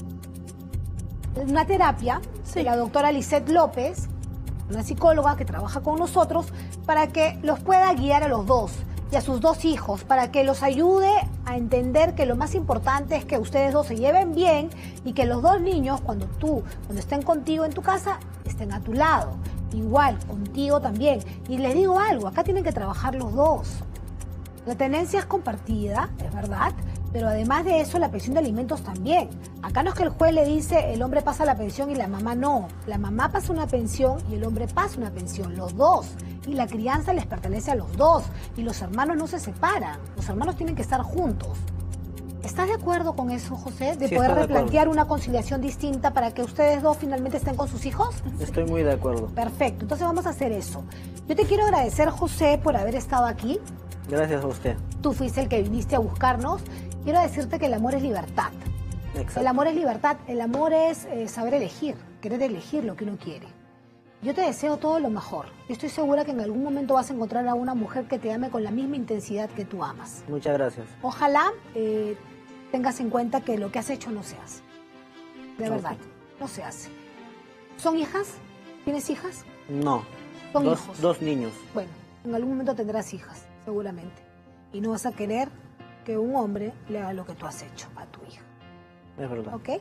una terapia Sí. de la doctora Lisette López, una psicóloga que trabaja con nosotros, para que los pueda guiar a los dos y a sus dos hijos, para que los ayude a entender que lo más importante es que ustedes dos se lleven bien y que los dos niños, cuando tú, cuando estén contigo en tu casa, estén a tu lado. Igual, contigo también. Y les digo algo, acá tienen que trabajar los dos. La tenencia es compartida, es verdad, pero además de eso la pensión de alimentos también. Acá no es que el juez le dice el hombre pasa la pensión y la mamá no. La mamá pasa una pensión y el hombre pasa una pensión, los dos. Y la crianza les pertenece a los dos. Y los hermanos no se separan, los hermanos tienen que estar juntos. ¿Estás de acuerdo con eso, José? De Sí, poder estoy de replantear acuerdo. una conciliación distinta para que ustedes dos finalmente estén con sus hijos. Estoy muy de acuerdo. Perfecto, entonces vamos a hacer eso. Yo te quiero agradecer, José, por haber estado aquí. Gracias a usted. Tú fuiste el que viniste a buscarnos. Quiero decirte que el amor es libertad. Exacto. El amor es libertad, el amor es eh, saber elegir, querer elegir lo que uno quiere. Yo te deseo todo lo mejor. Yo estoy segura que en algún momento vas a encontrar a una mujer que te ame con la misma intensidad que tú amas. Muchas gracias. Ojalá eh, tengas en cuenta que lo que has hecho no se hace. De verdad, Ok. no se hace. ¿Son hijas? ¿Tienes hijas? No. Son dos, hijos. dos niños. Bueno, en algún momento tendrás hijas, seguramente. Y no vas a querer que un hombre le haga lo que tú has hecho a tu hija. Es verdad. ¿Ok?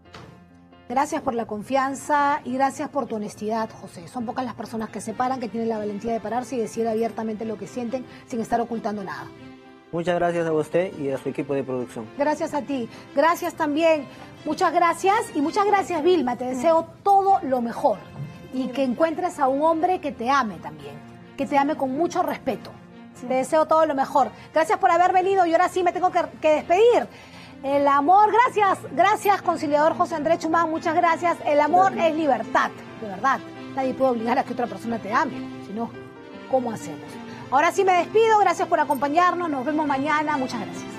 Gracias por la confianza y gracias por tu honestidad, José. Son pocas las personas que se paran, que tienen la valentía de pararse y decir abiertamente lo que sienten sin estar ocultando nada. Muchas gracias a usted y a su equipo de producción. Gracias a ti. Gracias también. Muchas gracias y muchas gracias, Vilma. Te deseo todo lo mejor y que encuentres a un hombre que te ame también, que te ame con mucho respeto. Te deseo todo lo mejor. Gracias por haber venido y ahora sí me tengo que, que despedir. El amor, gracias, gracias, conciliador José Andrés Chumán, muchas gracias. El amor es libertad, de verdad. Nadie puede obligar a que otra persona te ame, sino, ¿cómo hacemos? Ahora sí me despido, gracias por acompañarnos, nos vemos mañana, muchas gracias.